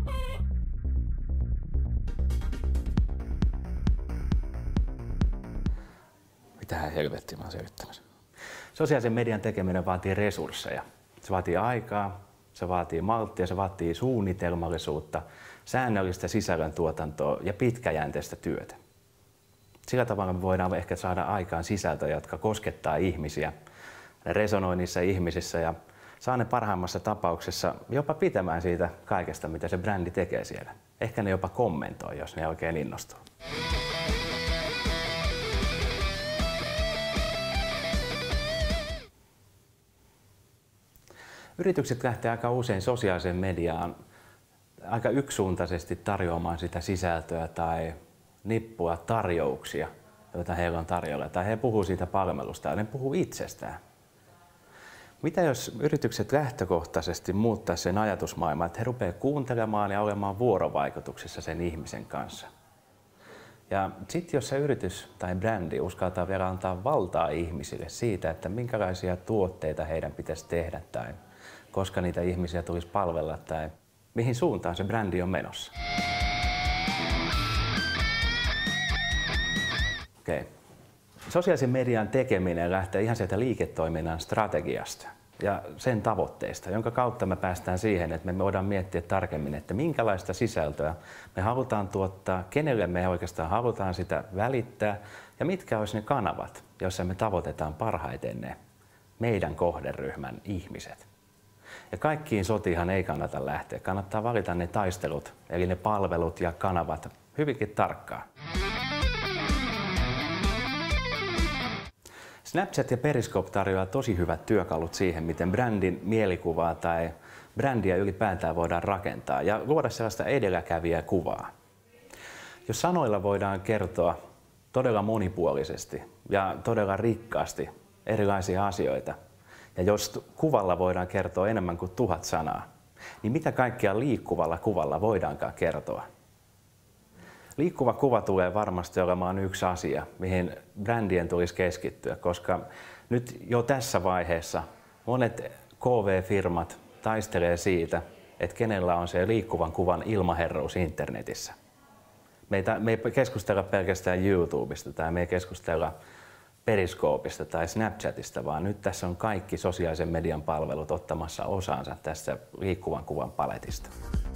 Mitähän helvettiä mä oon selittämässä. Sosiaalisen median tekeminen vaatii resursseja. Se vaatii aikaa, se vaatii malttia, se vaatii suunnitelmallisuutta, säännöllistä sisällöntuotantoa ja pitkäjänteistä työtä. Sillä tavalla me voidaan ehkä saada aikaan sisältöjä, jotka koskettaa ihmisiä, ne resonoi niissä ihmisissä ja saa ne parhaimmassa tapauksessa jopa pitämään siitä kaikesta, mitä se brändi tekee siellä. Ehkä ne jopa kommentoi, jos ne oikein innostuu. Yritykset lähtee aika usein sosiaaliseen mediaan aika yksisuuntaisesti tarjoamaan sitä sisältöä tai nippua tarjouksia, joita heillä on tarjolla. Tai he puhuu siitä palvelusta ja ne puhuu itsestään. Mitä jos yritykset lähtökohtaisesti muuttaa sen ajatusmaailman, että he rupeaa kuuntelemaan ja olemaan vuorovaikutuksessa sen ihmisen kanssa? Ja sitten jos se yritys tai brändi uskaltaa vielä antaa valtaa ihmisille siitä, että minkälaisia tuotteita heidän pitäisi tehdä tai koska niitä ihmisiä tulisi palvella tai mihin suuntaan se brändi on menossa. Okay. Sosiaalisen median tekeminen lähtee ihan sieltä liiketoiminnan strategiasta ja sen tavoitteista, jonka kautta me päästään siihen, että me voidaan miettiä tarkemmin, että minkälaista sisältöä me halutaan tuottaa, kenelle me oikeastaan halutaan sitä välittää ja mitkä olisi ne kanavat, joissa me tavoitetaan parhaiten ne meidän kohderyhmän ihmiset. Ja kaikkiin sotiinhan ei kannata lähteä. Kannattaa valita ne taistelut, eli ne palvelut ja kanavat hyvinkin tarkkaan. Snapchat ja Periscope tarjoaa tosi hyvät työkalut siihen, miten brändin mielikuvaa tai brändiä ylipäätään voidaan rakentaa ja luoda sellaista edelläkävijää kuvaa. Jos sanoilla voidaan kertoa todella monipuolisesti ja todella rikkaasti erilaisia asioita, ja jos kuvalla voidaan kertoa enemmän kuin 1000 sanaa, niin mitä kaikkea liikkuvalla kuvalla voidaankaan kertoa? Liikkuva kuva tulee varmasti olemaan yksi asia, mihin brändien tulisi keskittyä, koska nyt jo tässä vaiheessa monet KV-firmat taistelee siitä, että kenellä on se liikkuvan kuvan ilmaherruus internetissä. Me ei keskustella pelkästään YouTubesta tai me ei keskustella Periscopeista tai Snapchatista, vaan nyt tässä on kaikki sosiaalisen median palvelut ottamassa osansa tästä liikkuvan kuvan paletista.